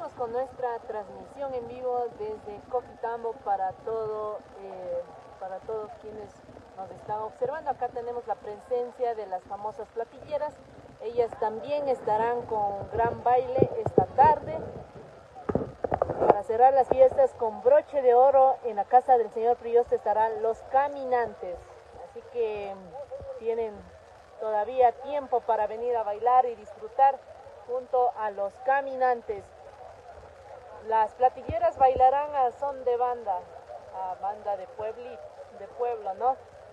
Seguimos con nuestra transmisión en vivo desde Coquitambo para para todos quienes nos están observando. Acá tenemos la presencia de las famosas platilleras. Ellas también estarán con gran baile esta tarde para cerrar las fiestas con broche de oro. En la casa del señor Prioste estarán los caminantes, así que tienen todavía tiempo para venir a bailar y disfrutar junto a los caminantes. Las platilleras bailarán a son de banda, a banda de pueblo, ¿no?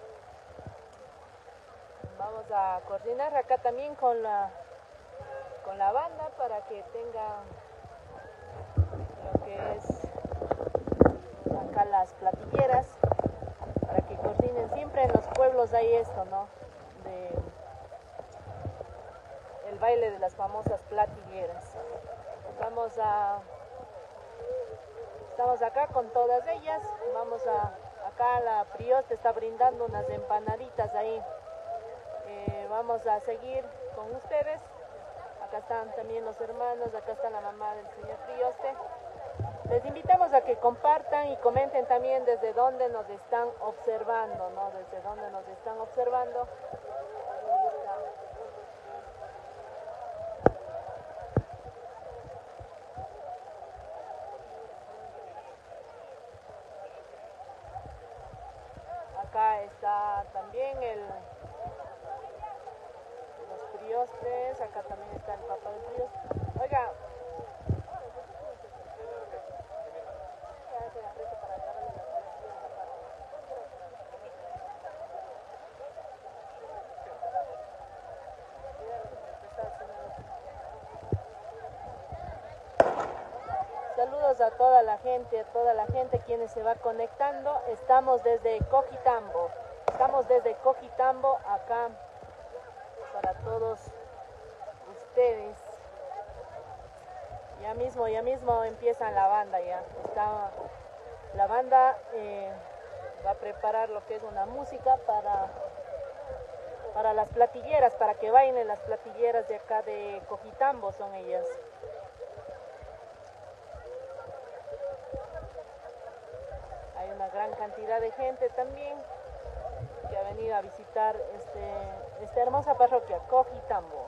Vamos a coordinar acá también con la banda para que tengan lo que es acá las platilleras, para que coordinen. Siempre en los pueblos hay esto, ¿no? El baile de las famosas platilleras. Estamos acá con todas ellas. Acá la Prioste está brindando unas empanaditas ahí. Vamos a seguir con ustedes. Acá están también los hermanos, acá está la mamá del señor Prioste. Les invitamos a que compartan y comenten también desde dónde nos están observando, ¿no? Desde dónde nos están observando. Acá está también los Priostes, acá también está el papá del Prioste. Oiga, saludos a toda la gente quienes se va conectando. Estamos desde Coquitambo acá para todos ustedes. Ya mismo empiezan la banda, la banda va a preparar lo que es una música para las platilleras, para que bailen las platilleras de acá de Coquitambo, son ellas. Hay una gran cantidad de gente también que ha venido a visitar esta hermosa parroquia, Coquitambo.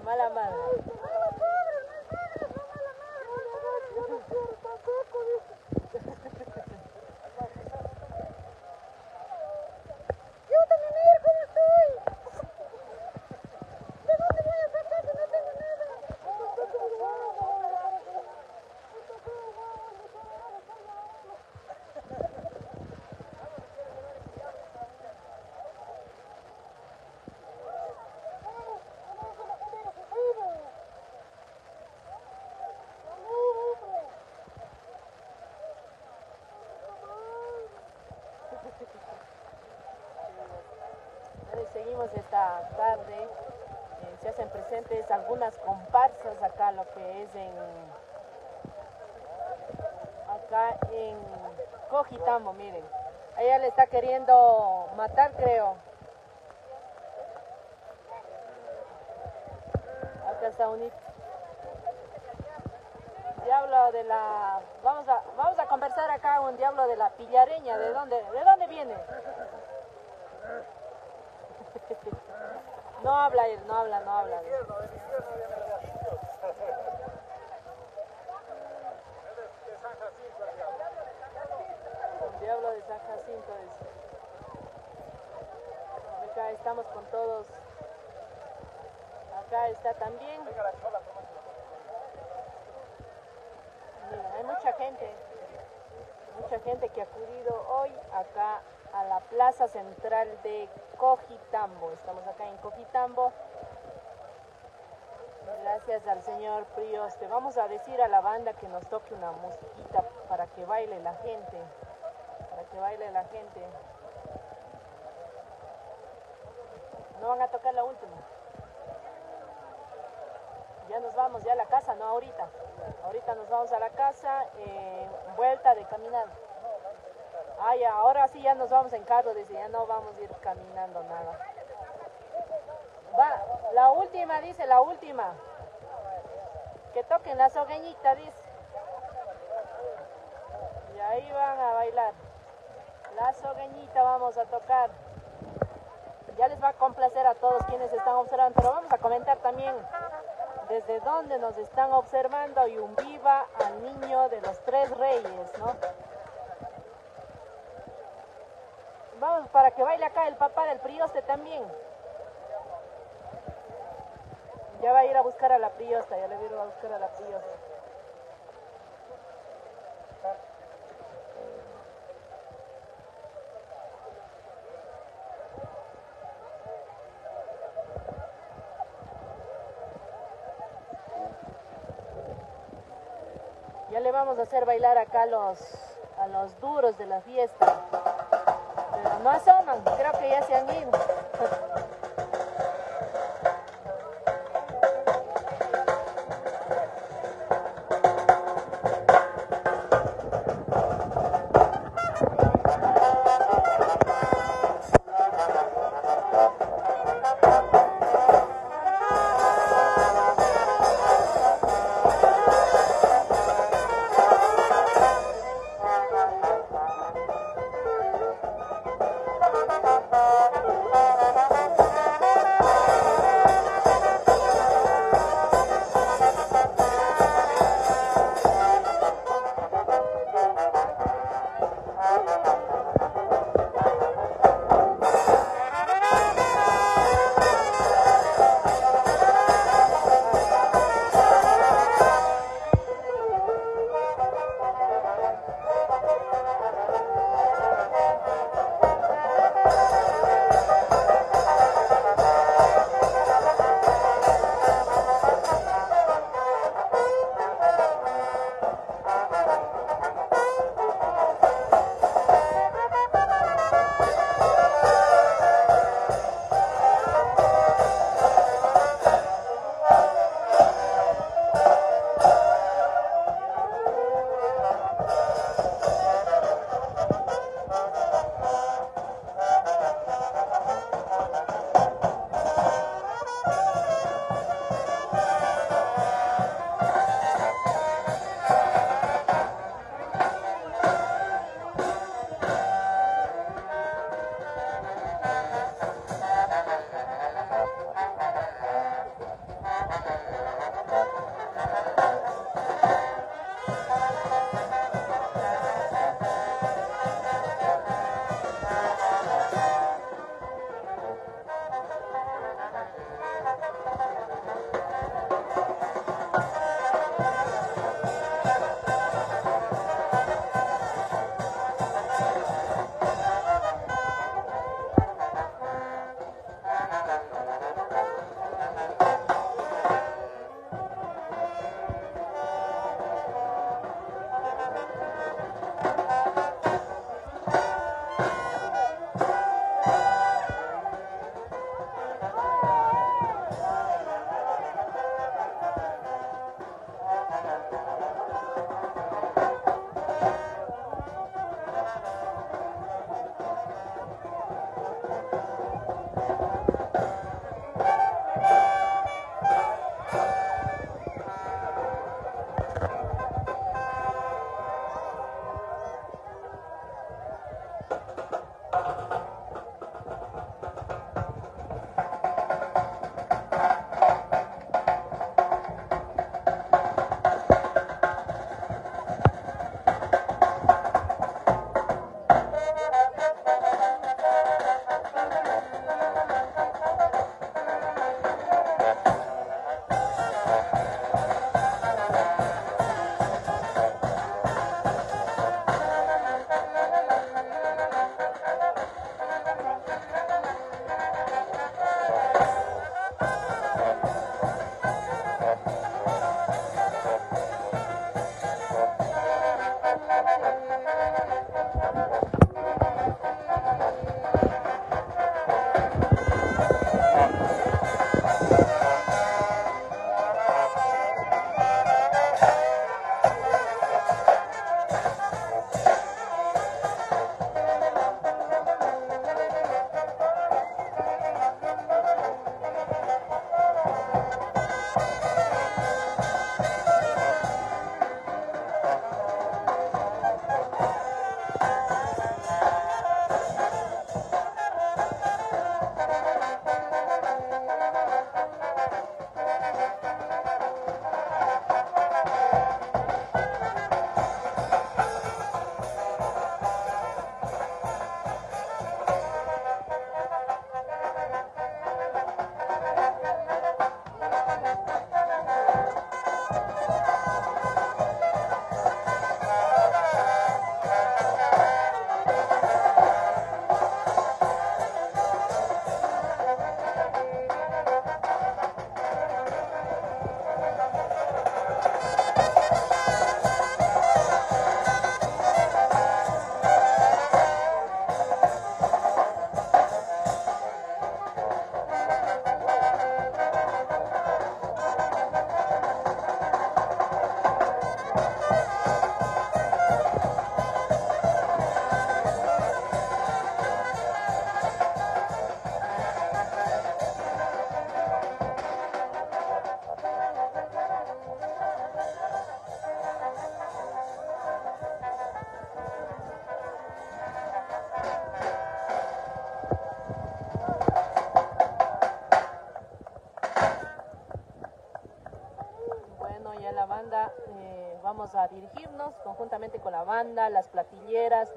mala madre. Seguimos esta tarde, se hacen presentes algunas comparsas acá, lo que es acá en Cojitambo, miren, ella le está queriendo matar, creo. Acá está un diablo de la, vamos a conversar acá, un diablo de la Pillareña. ¿De dónde viene? No habla él, no habla. El diablo de San Jacinto dice. Acá estamos con todos. Acá está también. Miren, hay mucha gente que ha acudido hoy acá a la plaza central de Cojitambo. Estamos acá en Cojitambo. Gracias al señor Prioste. Vamos a decir a la banda que nos toque una musiquita para que baile la gente. No van a tocar la última. Ya nos vamos ya a la casa, no ahorita. Ahorita nos vamos a la casa, vuelta de caminar. Ah, ya, ahora sí ya nos vamos en carro, dice, ya no vamos a ir caminando nada. Va, la última, dice, la última. Que toquen la sogueñita, dice. Y ahí van a bailar. La sogueñita vamos a tocar. Ya les va a complacer a todos quienes están observando, pero vamos a comentar también desde dónde nos están observando y un viva al niño de los Tres Reyes, ¿no? Vamos, para que baile acá el papá del Prioste también. Ya va a ir a buscar a la Priosta, ya le voy a ir a buscar a la Priosta. Ya le vamos a hacer bailar acá a los duros de la fiesta. Pero no asoman, creo que ya se han ido. banda, vamos a dirigirnos conjuntamente con la banda, las platilleras,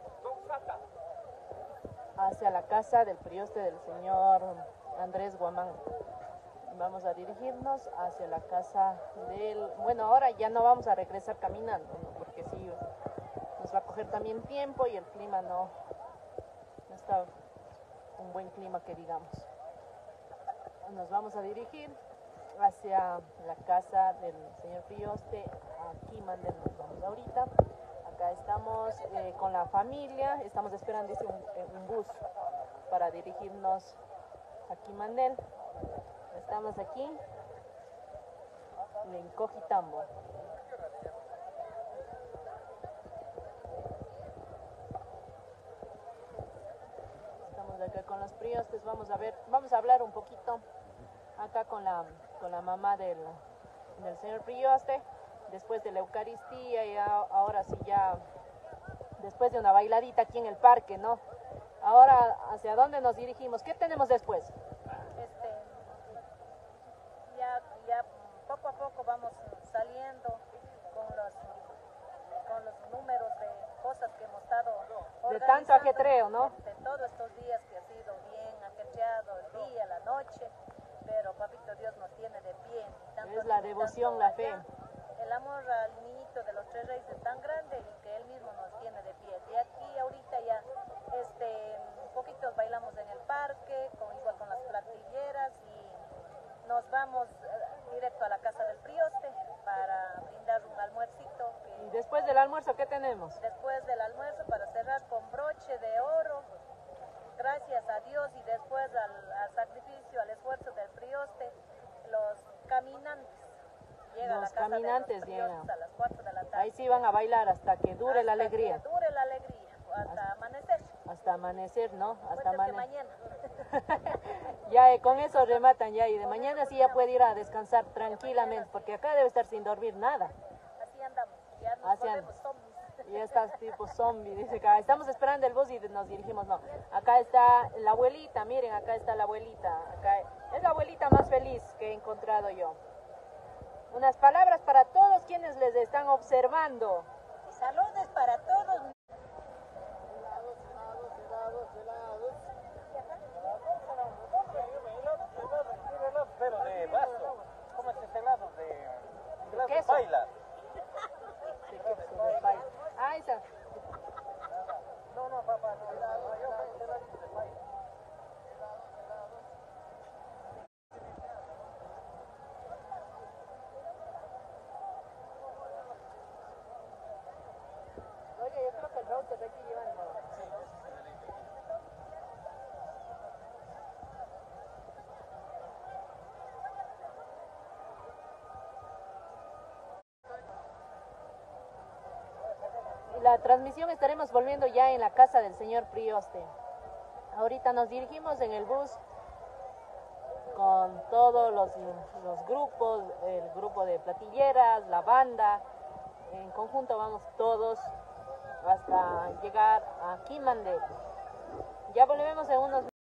hacia la casa del prioste del señor Andrés Guamán. Vamos a dirigirnos hacia la casa del... Bueno, ahora ya no vamos a regresar caminando, ¿no? Porque sí, nos va a coger también tiempo y el clima no está un buen clima que digamos. Nos vamos a dirigir hacia la casa del señor prioste, aquí Mandel nos vamos ahorita. Acá estamos con la familia, estamos esperando un bus para dirigirnos aquí Mandel. Estamos aquí en Cojitambo. Estamos acá con los priostes, vamos a hablar un poquito acá con la mamá del señor prioste, después de la Eucaristía y ahora sí ya, después de una bailadita aquí en el parque, ¿no? Ahora, ¿hacia dónde nos dirigimos? ¿Qué tenemos después? Ya poco a poco vamos saliendo con los números de cosas que hemos estado organizando. De tanto ajetreo, ¿no? De todos estos días que ha sido bien ajetreado, el día, la noche, pero papito Dios nos tiene de pie. Es la devoción, la fe. El amor al niñito de los tres reyes es tan grande y que él mismo nos tiene de pie. De aquí ahorita ya poquitos bailamos en el parque, igual con las platilleras, y nos vamos directo a la casa del prioste para brindar un almuercito. ¿Y después del almuerzo qué tenemos? Después del almuerzo, para cerrar con broche de oro, gracias a Dios, y después al sacrificio, al esfuerzo del prioste, los caminantes llegan a la casa de los priostes a las 4 de la tarde. Ahí sí van a bailar hasta que dure la alegría. Hasta que dure la alegría, hasta amanecer. Hasta amanecer, ¿no? Hasta mañana. Ya con eso rematan ya, y de mañana sí ya puede ir a descansar tranquilamente, porque acá debe estar sin dormir nada. Así andamos, ya nos volvemos zombies. Ya estás tipo zombie, dice acá. Estamos esperando el bus y nos dirigimos, no. Acá está la abuelita, miren, acá está la abuelita. Acá es la abuelita más feliz que he encontrado yo. Unas palabras para todos quienes les están observando. Saludos para todos. Pero de vaso. ¿Cómo es ese helado de queso? Paila? De queso, de paila. Ah, esa. No, papá, no, yo soy heladito de Paila. Oye, yo creo que el router de aquí llevan. La transmisión estaremos volviendo ya en la casa del señor prioste. Ahorita nos dirigimos en el bus con todos los grupos, el grupo de platilleras, la banda. En conjunto vamos todos hasta llegar a Quimandé. Ya volvemos en unos